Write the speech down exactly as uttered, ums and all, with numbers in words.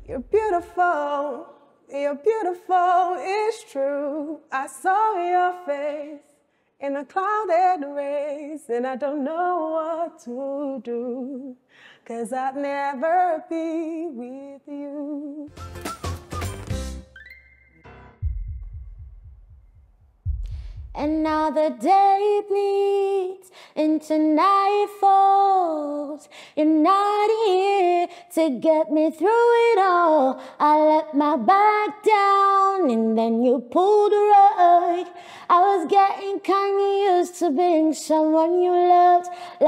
You're beautiful, you're beautiful, it's true. I saw your face in the clouded rays, and I don't know what to do, 'cause I'd never be with you. And now the day bleeds into nightfalls. You're not here to get me through it all. I let my back down and then you pulled the rug. I was getting kinda used to being someone you loved.